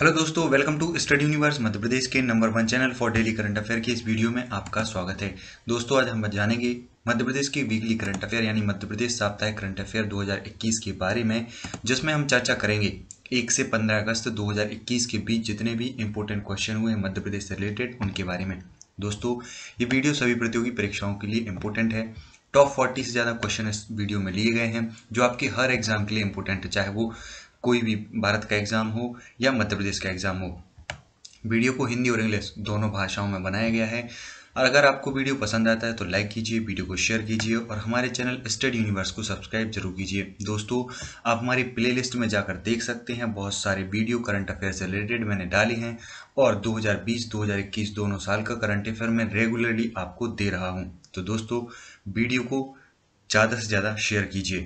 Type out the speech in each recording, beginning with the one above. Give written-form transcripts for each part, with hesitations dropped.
Hello दोस्तों, welcome to Study Universe Madhya Pradesh के number 1 channel for daily current affair के इस वीडियो में आपका स्वागत है। दोस्तों, आज हम जानेंगे मध्य प्रदेश की वीकली करंट अफेयर यानी मध्य प्रदेश साप्ताहिक करंट अफेयर 2021 के बारे में, जिसमें हम चर्चा करेंगे 1 से 15 अगस्त 2021 के बीच जितने भी इंपॉर्टेंट क्वेश्चन हुए मध्य प्रदेश से रिलेटेड उनके बारे में। दोस्तों, ये वीडियो सभी प्रतियोगी परीक्षाओं के लिए इंपॉर्टेंट है। टॉप 40 से ज़्यादा क्वेश्चन इस वीडियो में लिए गए हैं जो आपके हर एग्जाम के लिए इंपॉर्टेंट है, चाहे वो कोई भी भारत का एग्जाम हो या मध्य प्रदेश का एग्जाम हो। वीडियो को हिंदी और इंग्लिश दोनों भाषाओं में बनाया गया है। और अगर आपको वीडियो पसंद आता है तो लाइक कीजिए, वीडियो को शेयर कीजिए और हमारे चैनल स्टडी यूनिवर्स को सब्सक्राइब जरूर कीजिए। दोस्तों, आप हमारी प्लेलिस्ट में जाकर देख सकते हैं, बहुत सारे वीडियो करंट अफेयर से रिलेटेड मैंने डाले हैं और 2020-2021 दोनों साल का करंट अफेयर मैं रेगुलरली आपको दे रहा हूँ। तो दोस्तों, वीडियो को ज़्यादा से ज़्यादा शेयर कीजिए।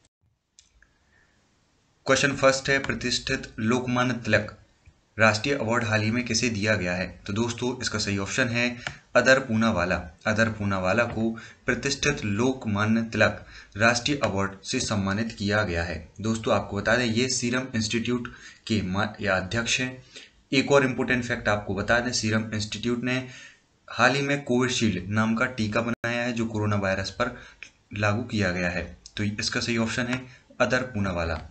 क्वेश्चन फर्स्ट है, प्रतिष्ठित लोकमान्य तिलक राष्ट्रीय अवार्ड हाल ही में किसे दिया गया है? तो दोस्तों, इसका सही ऑप्शन है अदर पूनावाला। अदर पूनावाला को प्रतिष्ठित लोकमान्य तिलक राष्ट्रीय अवार्ड से सम्मानित किया गया है। दोस्तों, आपको बता दें ये सीरम इंस्टीट्यूट के या अध्यक्ष हैं। एक और इम्पोर्टेंट फैक्ट आपको बता दें, सीरम इंस्टीट्यूट ने हाल ही में कोविशील्ड नाम का टीका बनाया है जो कोरोना वायरस पर लागू किया गया है। तो इसका सही ऑप्शन है अदर पूनावाला।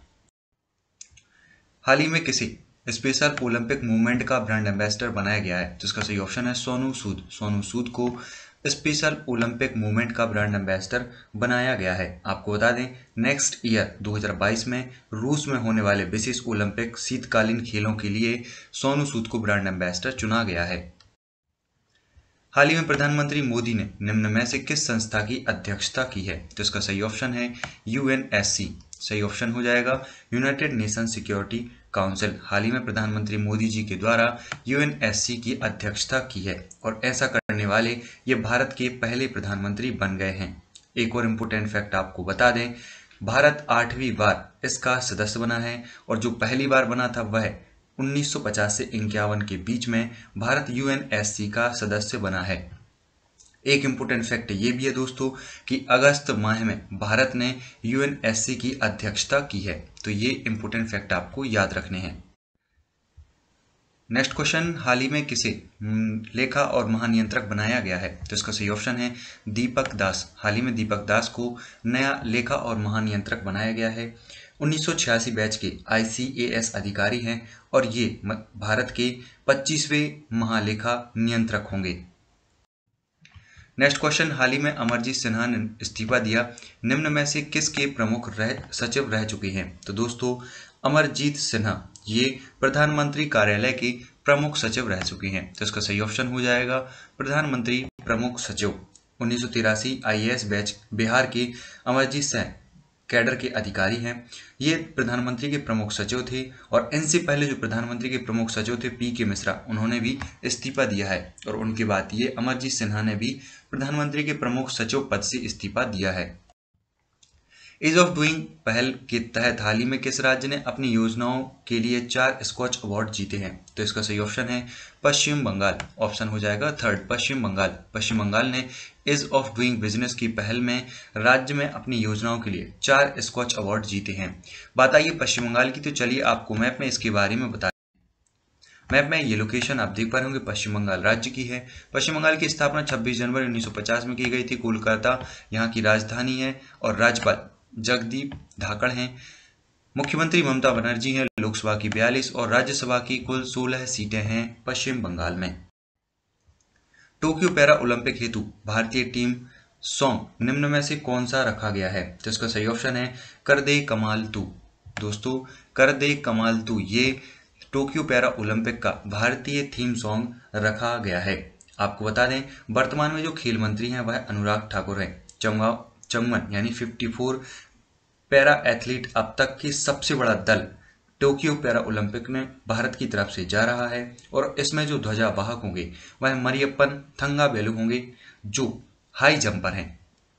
हाल ही में किसी स्पेशल ओलंपिक मूवमेंट का ब्रांड एम्बेसडर बनाया गया है? तो इसका सही ऑप्शन है सोनू सूद। सोनू सूद को स्पेशल ओलंपिक मूवमेंट का ब्रांड एम्बेसडर बनाया गया है। आपको बता दें, नेक्स्ट ईयर 2022 में रूस में होने वाले विशेष ओलंपिक शीतकालीन खेलों के लिए सोनू सूद को ब्रांड एम्बेसडर चुना गया है। हाल ही में प्रधानमंत्री मोदी ने निम्न में से किस संस्था की अध्यक्षता की है? तो इसका सही ऑप्शन है यूएनएससी। सही ऑप्शन हो जाएगा यूनाइटेड नेशन सिक्योरिटी काउंसिल। हाल ही में प्रधानमंत्री मोदी जी के द्वारा यूएनएससी की अध्यक्षता की है और ऐसा करने वाले ये भारत के पहले प्रधानमंत्री बन गए हैं। एक और इम्पोर्टेंट फैक्ट आपको बता दें, भारत 8वीं बार इसका सदस्य बना है और जो पहली बार बना था वह 1950 से 51 के बीच में भारत यूएनएससी का सदस्य बना है। एक इम्पोर्टेंट फैक्ट ये भी है दोस्तों कि अगस्त माह में भारत ने यूएनएससी की अध्यक्षता की है। तो ये इम्पोर्टेंट फैक्ट आपको याद रखने हैं। नेक्स्ट क्वेश्चन, हाल ही में किसे लेखा और महानियंत्रक बनाया गया है? तो इसका सही ऑप्शन है दीपक दास। हाल ही में दीपक दास को नया लेखा और महानियंत्रक बनाया गया है। 1986 बैच के ICAS अधिकारी हैं और ये भारत के 25वें महालेखा नियंत्रक होंगे। नेक्स्ट क्वेश्चन, हाल ही में अमरजीत सिन्हा ने इस्तीफा दिया, निम्न में से किसके प्रमुख सचिव रह चुके हैं? तो दोस्तों, अमरजीत सिन्हा ये प्रधानमंत्री कार्यालय के प्रमुख सचिव रह चुके हैं। तो इसका सही ऑप्शन हो जाएगा प्रधानमंत्री प्रमुख सचिव। 1983 IAS बैच बिहार के अमरजीत सिन्हा कैडर के अधिकारी हैं। ये प्रधानमंत्री के प्रमुख सचिव थे और इनसे पहले जो प्रधानमंत्री के प्रमुख सचिव थे PK मिश्रा, उन्होंने भी इस्तीफा दिया है और उनके बाद ये अमरजीत सिन्हा ने भी प्रधानमंत्री के प्रमुख सचिव पद से इस्तीफा दिया है। ईज ऑफ डूइंग पहल के तहत हाल ही में किस राज्य ने अपनी योजनाओं के लिए 4 स्कॉच अवार्ड जीते हैं? तो इसका सही ऑप्शन है पश्चिम बंगाल। ऑप्शन हो जाएगा थर्ड, पश्चिम बंगाल। पश्चिम बंगाल ने ईज ऑफ डूइंग बिजनेस की पहल में राज्य में अपनी योजनाओं के लिए 4 स्कॉच अवार्ड जीते हैं। बात आइए पश्चिम बंगाल की, तो चलिए आपको मैप में इसके बारे में बता। मैप में ये लोकेशन आप देख पा रहे होंगे पश्चिम बंगाल राज्य की है। पश्चिम बंगाल की स्थापना 26 जनवरी 1950 में की गई थी। कोलकाता यहाँ की राजधानी है और राज्यपाल जगदीप धाकड़ हैं। मुख्यमंत्री ममता बनर्जी हैं। लोकसभा की 42 और राज्यसभा की कुल 16 सीटें हैं पश्चिम बंगाल में। टोक्यो पैरा ओलंपिक हेतु भारतीय टीम सॉन्ग निम्न में से कौन सा रखा गया है? तो इसका सही ऑप्शन है कर दे कमाल तू। दोस्तों, कर दे कमाल तू ये टोक्यो पैरा ओलंपिक का भारतीय थीम सॉन्ग रखा गया है। आपको बता दें, वर्तमान में जो खेल मंत्री हैं वह अनुराग ठाकुर हैं। चंगवन यानी 54 पैरा एथलीट अब तक की सबसे बड़ा दल टोक्यो पैरा ओलंपिक में भारत की तरफ से जा रहा है और इसमें जो ध्वजावाहक होंगे वह मरियप्पन थंगावेलु होंगे जो हाई जंपर हैं।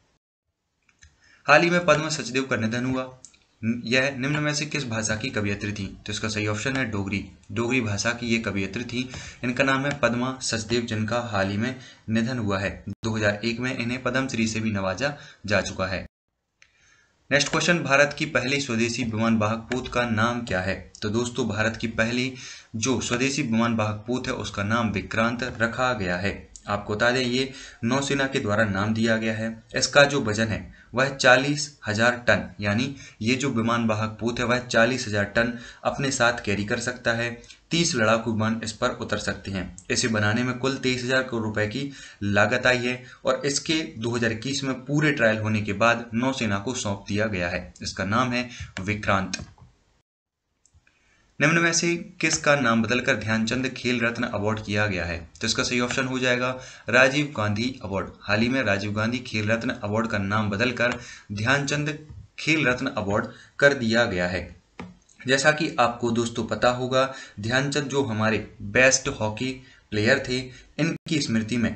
हाल ही में पद्मा सचदेव का निधन हुआ। यह निम्न में से किस भाषा की कवियत्री थी? तो इसका सही ऑप्शन है डोगरी। डोगरी भाषा की ये कवियत्री थी। इनका नाम है पद्मा सचदेव, जिनका हाल ही में निधन हुआ है। 2001 में इन्हें पद्मश्री से भी नवाजा जा चुका है। नेक्स्ट क्वेश्चन, भारत की पहली स्वदेशी विमान वाहक पोत का नाम क्या है? तो दोस्तों भारत की पहली जो स्वदेशी विमान वाहक पोत है उसका नाम विक्रांत रखा गया है। आपको बता दें ये नौसेना के द्वारा नाम दिया गया है। इसका जो वजन है वह 40,000 टन, यानी ये जो विमान वाहक पोत है वह 40,000 टन अपने साथ कैरी कर सकता है। 30 लड़ाकू विमान इस पर उतर सकते हैं। इसे बनाने में कुल 23,000 करोड़ रुपए की लागत आई है और इसके 2021 में पूरे ट्रायल होने के बाद नौसेना को सौंप दिया गया है। इसका नाम है विक्रांत। निम्न में से किसका नाम बदलकर ध्यानचंद खेल रत्न अवार्ड किया गया है? तो इसका सही ऑप्शन हो जाएगा राजीव गांधी अवार्ड। हाल ही में राजीव गांधी खेल रत्न अवार्ड का नाम बदलकर ध्यानचंद खेल रत्न अवार्ड कर दिया गया है। जैसा कि आपको दोस्तों पता होगा, ध्यानचंद जो हमारे बेस्ट हॉकी प्लेयर थे, इनकी स्मृति में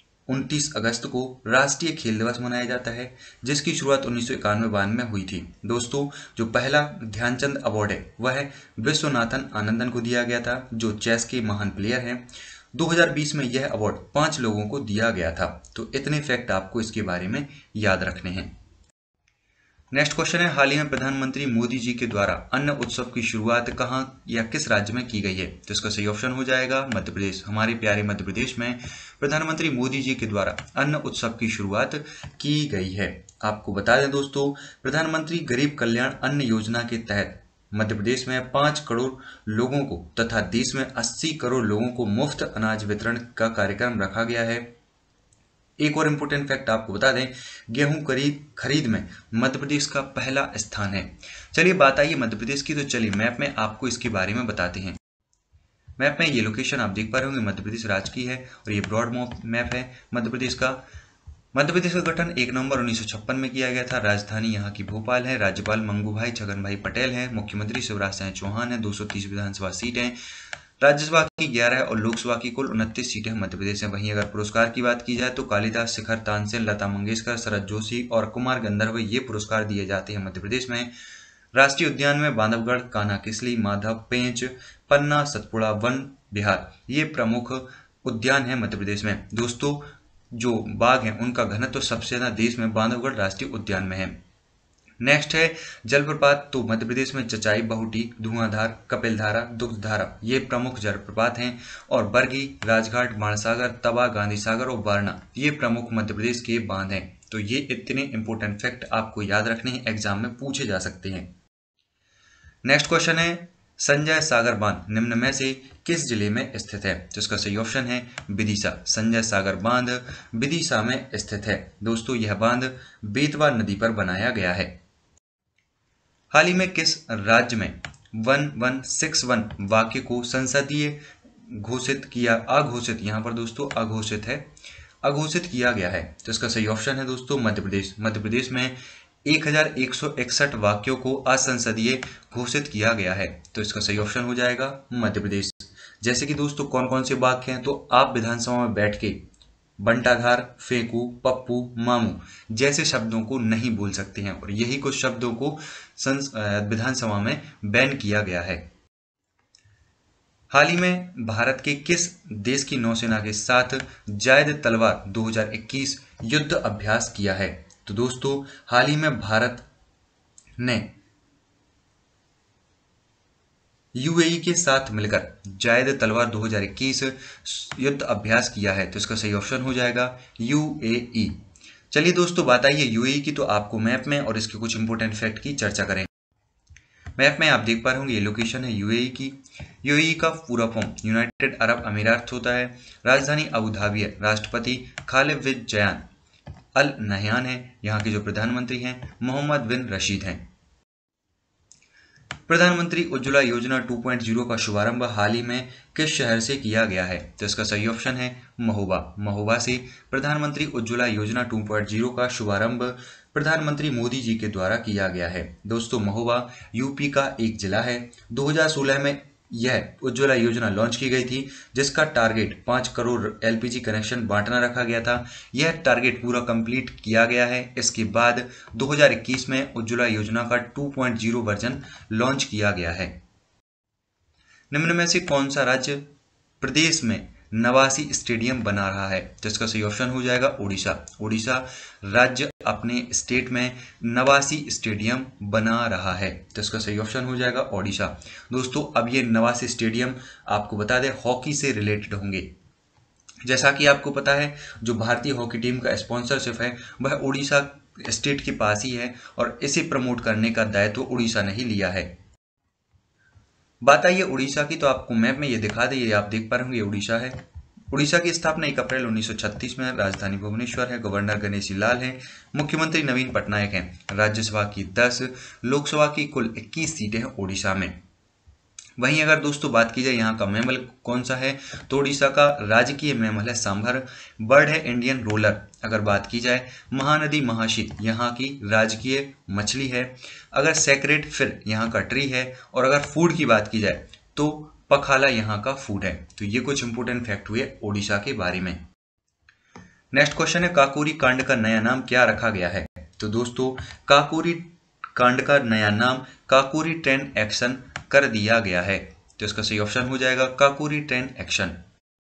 29 अगस्त को राष्ट्रीय खेल दिवस मनाया जाता है, जिसकी शुरुआत 1991-92 में हुई थी। दोस्तों जो पहला ध्यानचंद अवार्ड है वह विश्वनाथन आनंदन को दिया गया था, जो चेस के महान प्लेयर हैं। 2020 में यह अवार्ड 5 लोगों को दिया गया था। तो इतने फैक्ट आपको इसके बारे में याद रखने हैं। नेक्स्ट क्वेश्चन है, हाल ही में प्रधानमंत्री मोदी जी के द्वारा अन्न उत्सव की शुरुआत कहाँ या किस राज्य में की गई है? तो इसका सही ऑप्शन हो जाएगा मध्य प्रदेश। हमारे प्यारे मध्य प्रदेश में प्रधानमंत्री मोदी जी के द्वारा अन्न उत्सव की शुरुआत की गई है। आपको बता दें दोस्तों, प्रधानमंत्री गरीब कल्याण अन्न योजना के तहत मध्य प्रदेश में 5 करोड़ लोगों को तथा देश में 80 करोड़ लोगों को मुफ्त अनाज वितरण का कार्यक्रम रखा गया है। एक और इम्पोर्टेंट फैक्ट आपको बता दें, गेहूं खरीद में मध्य प्रदेश का पहला स्थान है। चलिए बात आई मध्य प्रदेश की, तो चलिए मैप में आपको इसके बारे में बताते हैं। मैप में ये लोकेशन आप देख पा रहे होंगे मध्य प्रदेश राज्य की है और ये ब्रॉड मैप है मध्य प्रदेश का। मध्य प्रदेश का गठन 1 नवंबर 1956 में किया गया था। राजधानी यहाँ की भोपाल है। राज्यपाल मंगूभाई छगन भाई पटेल हैं। मुख्यमंत्री शिवराज सिंह चौहान है। 230 विधानसभा सीट हैं। राज्यसभा की 11 और लोकसभा की कुल 29 सीटें मध्य प्रदेश में। वहीं अगर पुरस्कार की बात की जाए तो कालिदास, शिखर तानसेन, लता मंगेशकर, शरद जोशी और कुमार गंधर्व ये पुरस्कार दिए जाते हैं मध्य प्रदेश में। राष्ट्रीय उद्यान में बांधवगढ़, कान्हा किसली, माधव, पेंच, पन्ना, सतपुड़ा, वन विहार ये प्रमुख उद्यान है मध्य प्रदेश में। दोस्तों जो बाघ हैं उनका घनत्व तो सबसे ज्यादा देश में बांधवगढ़ राष्ट्रीय उद्यान में है। नेक्स्ट है जलप्रपात, तो मध्य प्रदेश में चचाई, बहुटी, धुआंधार, कपिलधारा, दुग्धधारा ये प्रमुख जलप्रपात हैं और बरगी, राजघाट, बाणसागर, तवा, गांधी सागर और वारणा ये प्रमुख मध्य प्रदेश के बांध हैं। तो ये इतने इंपॉर्टेंट फैक्ट आपको याद रखने हैं, एग्जाम में पूछे जा सकते हैं। नेक्स्ट क्वेश्चन है, संजय सागर बांध निम्न में से किस जिले में स्थित है? तो इसका सही ऑप्शन है विदिशा। संजय सागर बांध विदिशा में स्थित है। दोस्तों यह बांध बेतवा नदी पर बनाया गया है। हाल ही में किस राज्य में 1161 वाक्य को संसदीय घोषित किया, अघोषित, यहाँ पर दोस्तों अघोषित है, अघोषित किया गया है? तो इसका सही ऑप्शन है दोस्तों मध्य प्रदेश। मध्य प्रदेश में 1161 वाक्यों को असंसदीय घोषित किया गया है। तो इसका सही ऑप्शन हो जाएगा मध्य प्रदेश। जैसे कि दोस्तों कौन कौन से वाक्य हैं, तो आप विधानसभा में बैठ के बंटाधार, फेंकू, पप्पू, मामू जैसे शब्दों को नहीं बोल सकते हैं और यही कुछ शब्दों को विधानसभा में बैन किया गया है। हाल ही में भारत के किस देश की नौसेना के साथ जायद तलवार 2021 युद्ध अभ्यास किया है? तो दोस्तों हाल ही में भारत ने यूएई के साथ मिलकर जायद तलवार 2021 युद्ध अभ्यास किया है। तो इसका सही ऑप्शन हो जाएगा यूएई। चलिए दोस्तों बात आई है यूएई की, तो आपको मैप में और इसके कुछ इंपोर्टेंट फैक्ट की चर्चा करें। मैप में आप देख पा रहे होंगे ये लोकेशन है यूएई की। यूएई का पूरा फॉर्म यूनाइटेड अरब अमीरात होता है। राजधानी अबू धाबी है। राष्ट्रपति खालिद बिन जयान अल नहयान है। यहाँ के जो प्रधानमंत्री हैं मोहम्मद बिन रशीद हैं। प्रधानमंत्री उज्ज्वला योजना 2.0 का शुभारंभ हाल ही में किस शहर से किया गया है? तो इसका सही ऑप्शन है महोबा। महोबा से प्रधानमंत्री उज्ज्वला योजना 2.0 का शुभारंभ प्रधानमंत्री मोदी जी के द्वारा किया गया है। दोस्तों महोबा यूपी का एक जिला है। 2016 में यह उज्ज्वला योजना लॉन्च की गई थी, जिसका टारगेट 5 करोड़ एलपीजी कनेक्शन बांटना रखा गया था। यह टारगेट पूरा कंप्लीट किया गया है। इसके बाद 2021 में उज्ज्वला योजना का 2.0 वर्जन लॉन्च किया गया है। निम्न में से कौन सा राज्य प्रदेश में नवासी स्टेडियम बना रहा है? तो इसका सही ऑप्शन हो जाएगा उड़ीसा। उड़ीसा राज्य अपने स्टेट में नवासी स्टेडियम बना रहा है, तो इसका सही ऑप्शन हो जाएगा ओडिशा। दोस्तों अब ये नवासी स्टेडियम आपको बता दें हॉकी से रिलेटेड होंगे। जैसा कि आपको पता है जो भारतीय हॉकी टीम का स्पॉन्सरशिप है वह उड़ीसा स्टेट के पास ही है और इसे प्रमोट करने का दायित्व उड़ीसा ने ही लिया है। बात आई है उड़ीसा की, तो आपको मैप में ये दिखा दे, ये आप देख पा रहे होंगे, ये उड़ीसा है। उड़ीसा की स्थापना 1 अप्रैल 1936 में, राजधानी भुवनेश्वर है, गवर्नर गणेशी लाल है, मुख्यमंत्री नवीन पटनायक हैं, राज्यसभा की 10, लोकसभा की कुल 21 सीटें हैं उड़ीसा में। वहीं अगर दोस्तों बात की जाए यहाँ का मैमल कौन सा है, तो उड़ीसा का राजकीय मैमल है सांभर, बर्ड है इंडियन रोलर। अगर बात की जाए महानदी महाशीत यहाँ की राजकीय मछली है। अगर सेक्रेट फिर यहाँ का ट्री है। और अगर फूड की बात की जाए तो पखाला यहाँ का फूड है। तो ये कुछ इंपोर्टेंट फैक्ट हुए उड़ीसा के बारे में। नेक्स्ट क्वेश्चन है काकोरी कांड का नया नाम क्या रखा गया है? तो दोस्तों काकोरी कांड का नया नाम काकोरी ट्रेन एक्शन कर दिया गया है, तो इसका सही ऑप्शन हो जाएगा काकोरी ट्रेन एक्शन।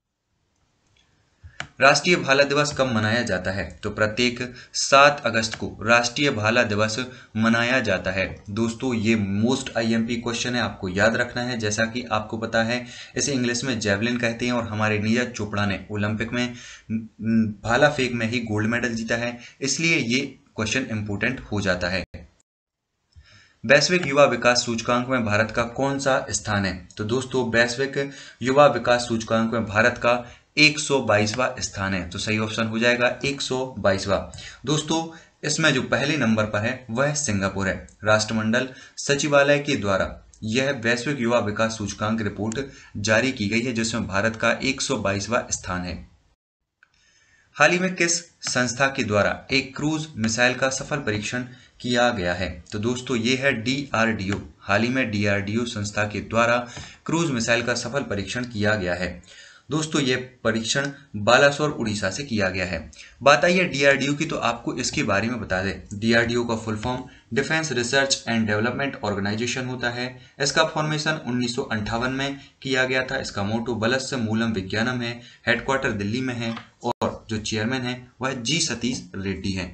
राष्ट्रीय भाला दिवस कब मनाया जाता है? तो प्रत्येक 7 अगस्त को राष्ट्रीय भाला दिवस मनाया जाता है। दोस्तों ये मोस्ट आईएमपी क्वेश्चन है, आपको याद रखना है। जैसा कि आपको पता है इसे इंग्लिश में जेवलिन कहते हैं और हमारे नीरज चोपड़ा ने ओलंपिक में भाला फेंक में ही गोल्ड मेडल जीता है, इसलिए ये क्वेश्चन इंपोर्टेंट हो जाता है। वैश्विक युवा विकास सूचकांक में भारत का कौन सा स्थान है? तो दोस्तों वैश्विक युवा विकास सूचकांक में भारत का 122वां स्थान है, तो सही ऑप्शन हो जाएगा 122वां। दोस्तों इसमें जो पहले नंबर पर है वह सिंगापुर है। राष्ट्रमंडल सचिवालय के द्वारा यह वैश्विक युवा विकास सूचकांक रिपोर्ट जारी की गई है जिसमें भारत का 122वां स्थान है। हाल ही में किस संस्था के द्वारा एक क्रूज मिसाइल का सफल परीक्षण किया गया है? तो दोस्तों ये है DRDO। हाल ही में DRDO संस्था के द्वारा क्रूज मिसाइल का सफल परीक्षण किया गया है। दोस्तों ये परीक्षण बालासोर उड़ीसा से किया गया है। बात आई है DRDO की, तो आपको इसके बारे में बता दें। DRDO का full form defence research and development organisation होता है। इसका फॉर्मेशन 1958 में किया गया था। इसका मोटो बलस्य मूलम विज्ञानम है। हेडक्वार्टर दिल्ली में है और जो चेयरमैन है वह G सतीश रेड्डी है।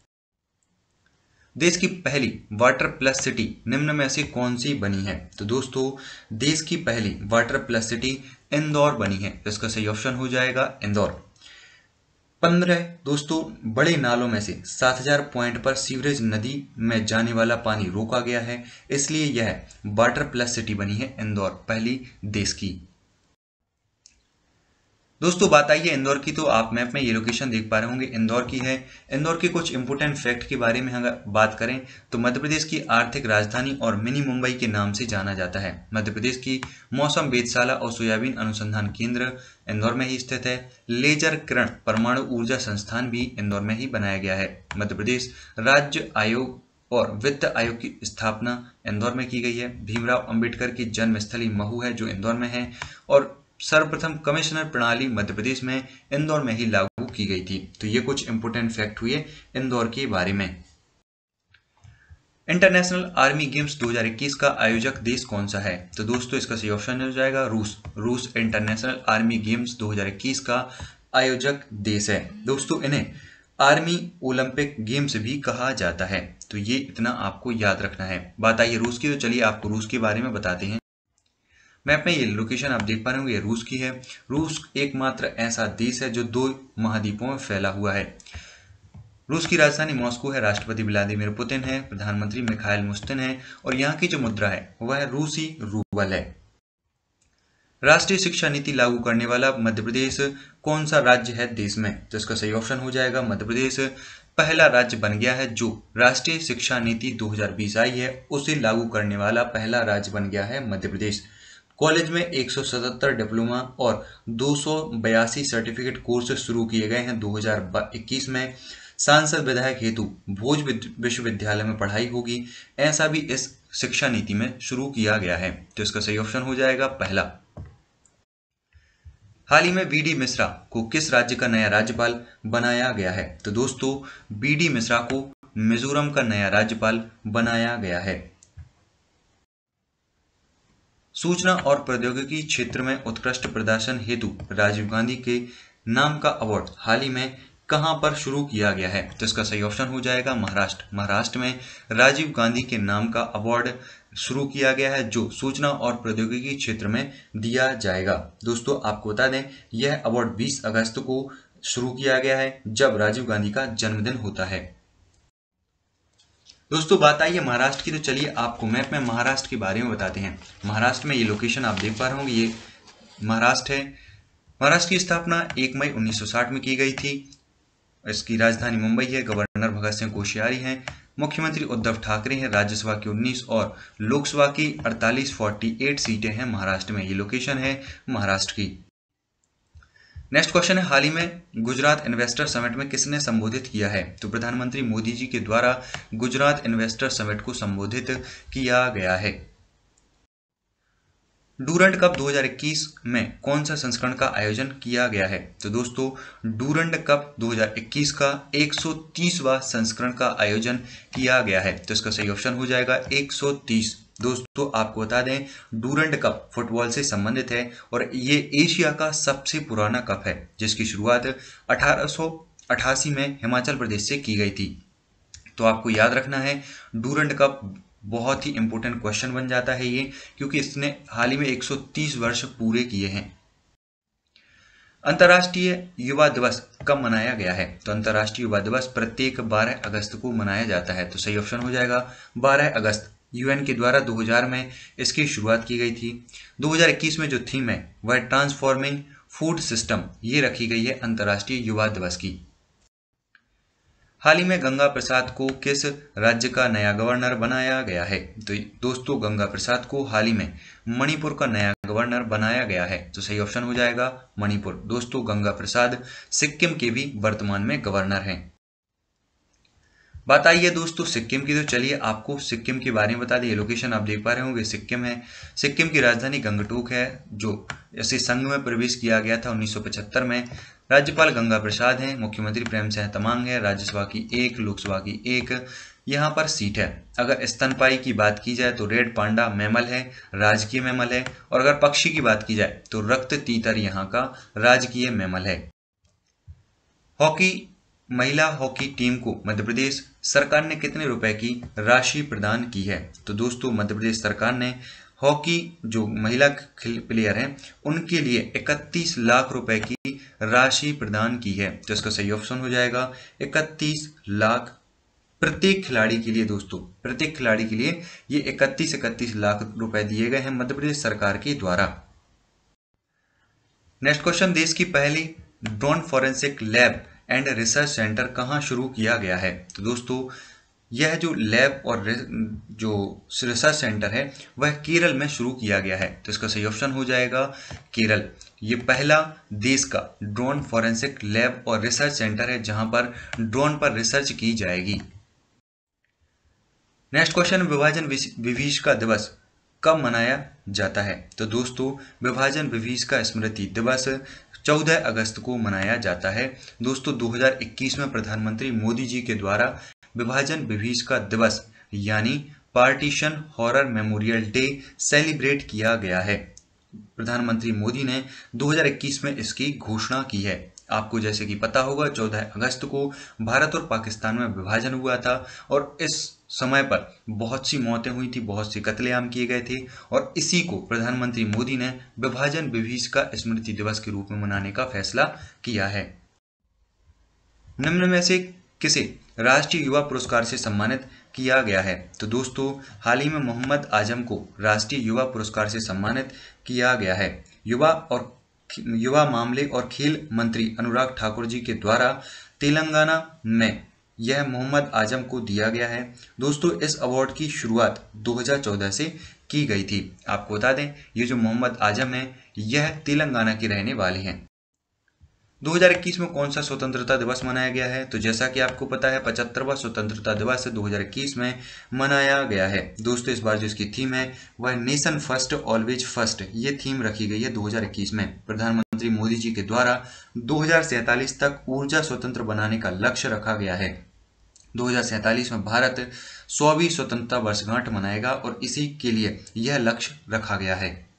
देश की पहली वाटर प्लस सिटी निम्न में से कौन सी बनी है? तो दोस्तों देश की पहली वाटर प्लस सिटी इंदौर बनी है, तो इसका सही ऑप्शन हो जाएगा इंदौर। 15 दोस्तों बड़े नालों में से 7000 पॉइंट पर सीवरेज नदी में जाने वाला पानी रोका गया है, इसलिए यह वाटर प्लस सिटी बनी है इंदौर, पहली देश की। दोस्तों बात आई है इंदौर की, तो आप मैप में ये लोकेशन देख पा रहे होंगे इंदौर की है। इंदौर के कुछ इंपोर्टेंट फैक्ट के बारे में अगर बात करें तो मध्य प्रदेश की आर्थिक राजधानी और मिनी मुंबई के नाम से जाना जाता है। मध्य प्रदेश की मौसम वेधशाला और सोयाबीन अनुसंधान केंद्र इंदौर में ही स्थित है। लेजर किरण परमाणु ऊर्जा संस्थान भी इंदौर में ही बनाया गया है। मध्य प्रदेश राज्य आयोग और वित्त आयोग की स्थापना इंदौर में की गई है। भीमराव अंबेडकर की जन्मस्थली महू है जो इंदौर में है। और सर्वप्रथम कमिश्नर प्रणाली मध्य प्रदेश में इंदौर में ही लागू की गई थी। तो ये कुछ इंपोर्टेंट फैक्ट हुए इंदौर के बारे में। इंटरनेशनल आर्मी गेम्स 2021 का आयोजक देश कौन सा है? तो दोस्तों इसका सही ऑप्शन हो जाएगा रूस। रूस इंटरनेशनल आर्मी गेम्स 2021 का आयोजक देश है। दोस्तों इन्हें आर्मी ओलंपिक गेम्स भी कहा जाता है, तो ये इतना आपको याद रखना है। बात आई है रूस की, तो चलिए आपको रूस के बारे में बताते हैं। मैप में ये लोकेशन आप देख पा रहे होंगे ये रूस की है। रूस एकमात्र ऐसा देश है जो 2 महाद्वीपों में फैला हुआ है। रूस की राजधानी मॉस्को है। राष्ट्रपति व्लादिमीर पुतिन है। प्रधानमंत्री मिखाइल मुश्तिन है और यहाँ की जो मुद्रा है वह रूसी रूबल है। राष्ट्रीय शिक्षा नीति लागू करने वाला मध्य प्रदेश कौन सा राज्य है देश में? तो इसका सही ऑप्शन हो जाएगा मध्य प्रदेश पहला राज्य बन गया है जो राष्ट्रीय शिक्षा नीति 2020 आई है उसे लागू करने वाला पहला राज्य बन गया है मध्य प्रदेश। कॉलेज में 177 डिप्लोमा और 282 सर्टिफिकेट कोर्स शुरू किए गए हैं 2021 में। सांसद विधायक हेतु भोज विश्वविद्यालय में पढ़ाई होगी, ऐसा भी इस शिक्षा नीति में शुरू किया गया है, तो इसका सही ऑप्शन हो जाएगा पहला। हाल ही में BD मिश्रा को किस राज्य का नया राज्यपाल बनाया गया है? तो दोस्तों BD मिश्रा को मिजोरम का नया राज्यपाल बनाया गया है। सूचना और प्रौद्योगिकी क्षेत्र में उत्कृष्ट प्रदर्शन हेतु राजीव गांधी के नाम का अवार्ड हाल ही में कहां पर शुरू किया गया है? तो इसका सही ऑप्शन हो जाएगा महाराष्ट्र। महाराष्ट्र में राजीव गांधी के नाम का अवार्ड शुरू किया गया है, जो सूचना और प्रौद्योगिकी क्षेत्र में दिया जाएगा। दोस्तों आपको बता दें, यह अवार्ड 20 अगस्त को शुरू किया गया है, जब राजीव गांधी का जन्मदिन होता है। दोस्तों बात आई है महाराष्ट्र की, तो चलिए आपको मैप में महाराष्ट्र के बारे में बताते हैं। महाराष्ट्र में ये लोकेशन आप देख पा रहे होंगे, ये महाराष्ट्र है। महाराष्ट्र की स्थापना 1 मई 1960 में की गई थी। इसकी राजधानी मुंबई है। गवर्नर भगत सिंह कोश्यारी हैं। मुख्यमंत्री उद्धव ठाकरे हैं। राज्यसभा की 19 और लोकसभा की 48 सीटें हैं महाराष्ट्र में। ये लोकेशन है महाराष्ट्र की। नेक्स्ट क्वेश्चन है, हाल ही में गुजरात इन्वेस्टर समिट में किसने संबोधित किया है? तो प्रधानमंत्री मोदी जी के द्वारा गुजरात इन्वेस्टर समिट को संबोधित किया गया है। डूरंड कप 2021 में कौन सा संस्करण का आयोजन किया गया है? तो दोस्तों डूरंड कप 2021 का 130वां संस्करण का आयोजन किया गया है। तो इसका सही ऑप्शन हो जाएगा 130। दोस्तों आपको बता दें, डूरंड कप फुटबॉल से संबंधित है और ये एशिया का सबसे पुराना कप है, जिसकी शुरुआत 1888 में हिमाचल प्रदेश से की गई थी। तो आपको याद रखना है, डूरंड कप बहुत ही इंपॉर्टेंट क्वेश्चन बन जाता है ये, क्योंकि इसने हाल ही में 130 वर्ष पूरे किए हैं। अंतर्राष्ट्रीय युवा दिवस कब मनाया गया है? तो अंतर्राष्ट्रीय युवा दिवस प्रत्येक 12 अगस्त को मनाया जाता है। तो सही ऑप्शन हो जाएगा 12 अगस्त। यूएन के द्वारा 2000 में इसकी शुरुआत की गई थी। 2021 में जो थीम है वह ट्रांसफॉर्मिंग फूड सिस्टम, ये रखी गई है अंतर्राष्ट्रीय युवा दिवस की। हाल ही में गंगा प्रसाद को किस राज्य का नया गवर्नर बनाया गया है? तो दोस्तों गंगा प्रसाद को हाल ही में मणिपुर का नया गवर्नर बनाया गया है। तो सही ऑप्शन हो जाएगा मणिपुर। दोस्तों गंगा प्रसाद सिक्किम के भी वर्तमान में गवर्नर हैं। बात आई है दोस्तों सिक्किम की, तो चलिए आपको सिक्किम के बारे में बता दें। ये लोकेशन आप देख पा रहे होंगे, सिक्किम है। सिक्किम की राजधानी गंगटोक है, जो इसे संघ में प्रवेश किया गया था 1975 में। राज्यपाल गंगा प्रसाद हैं। मुख्यमंत्री प्रेम सिंह तमांग है। राज्यसभा की 1, लोकसभा की 1 यहाँ पर सीट है। अगर स्तनपायी की बात की जाए तो रेड पांडा मैमल है, राजकीय मैमल है। और अगर पक्षी की बात की जाए तो रक्त तीतर यहाँ का राजकीय मैमल है। हॉकी, महिला हॉकी टीम को मध्य प्रदेश सरकार ने कितने रुपए की राशि प्रदान की है? तो दोस्तों मध्य प्रदेश सरकार ने हॉकी जो महिला प्लेयर हैं उनके लिए 31 लाख रुपए की राशि प्रदान की है। तो इसका सही ऑप्शन हो जाएगा 31 लाख प्रत्येक खिलाड़ी के लिए। दोस्तों प्रत्येक खिलाड़ी के लिए ये 31 लाख रुपए दिए गए हैं मध्य प्रदेश सरकार के द्वारा। नेक्स्ट क्वेश्चन, देश की पहली drone forensic lab and research centre कहाँ शुरू किया गया है? तो दोस्तों यह जो लैब और जो रिसर्च सेंटर है वह केरल में शुरू किया गया है। तो इसका सही ऑप्शन हो जाएगा केरल। ये पहला देश का ड्रोन फॉरेंसिक लैब और रिसर्च सेंटर है जहां पर ड्रोन पर रिसर्च की जाएगी। नेक्स्ट क्वेश्चन, विभाजन विभीषिका दिवस कब मनाया जाता है? तो दोस्तों विभाजन विभीषिका स्मृति दिवस 14 अगस्त को मनाया जाता है। दोस्तों 2021 में प्रधानमंत्री मोदी जी के द्वारा विभाजन विभीषिका दिवस यानी partition horror memorial day celebrate किया गया है। प्रधानमंत्री मोदी ने 2021 में इसकी घोषणा की है। आपको जैसे कि पता होगा 14 अगस्त को भारत और पाकिस्तान में विभाजन हुआ था और इस समय पर बहुत सी मौतें हुई थी, बहुत से कत्लेआम किए गए थे और इसी को प्रधानमंत्री मोदी ने विभाजन विभीषिका स्मृति दिवस के रूप में मनाने का फैसला किया है। निम्न में से किसे राष्ट्रीय युवा पुरस्कार से सम्मानित किया गया है? तो दोस्तों हाल ही में मोहम्मद आजम को राष्ट्रीय युवा पुरस्कार से सम्मानित किया गया है। युवा मामले और खेल मंत्री अनुराग ठाकुर जी के द्वारा तेलंगाना में यह मोहम्मद आजम को दिया गया है। दोस्तों इस अवार्ड की शुरुआत 2014 से की गई थी। आपको बता दें ये जो मोहम्मद आजम है यह तेलंगाना के रहने वाले हैं। 2021 में कौन सा स्वतंत्रता दिवस मनाया गया है? तो जैसा कि आपको पता है 75वां स्वतंत्रता दिवस 2021 में मनाया गया है। दोस्तों इस बार जो इसकी थीम है वह नेशन फर्स्ट ऑलवेज फर्स्ट, ये थीम रखी गई है 2021 में। प्रधानमंत्री मोदी जी के द्वारा 2047 तक ऊर्जा स्वतंत्र बनाने का लक्ष्य रखा गया है। 2047 में भारत 100वीं स्वतंत्रता वर्षगांठ मनाएगा और इसी के लिए यह लक्ष्य रखा गया है।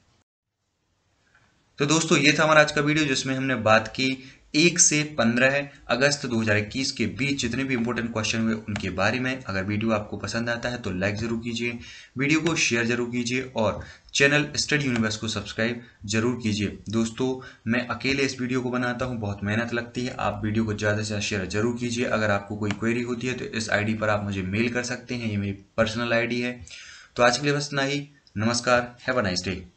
तो दोस्तों ये था हमारा आज का वीडियो जिसमें हमने बात की 1 से 15 अगस्त 2021 के बीच जितने भी इंपॉर्टेंट क्वेश्चन हुए उनके बारे में। अगर वीडियो आपको पसंद आता है तो लाइक जरूर कीजिए, वीडियो को शेयर जरूर कीजिए और चैनल स्टडी यूनिवर्स को सब्सक्राइब जरूर कीजिए। दोस्तों मैं अकेले इस वीडियो को बनाता हूं, बहुत मेहनत लगती है। आप वीडियो को ज़्यादा से ज़्यादा शेयर जरूर कीजिए। अगर आपको कोई क्वेरी होती है तो इस आईडी पर आप मुझे मेल कर सकते हैं, ये मेरी पर्सनल आईडी है। तो आज के लिए बस इतना ही। नमस्कार, हैव अ नाइस डे।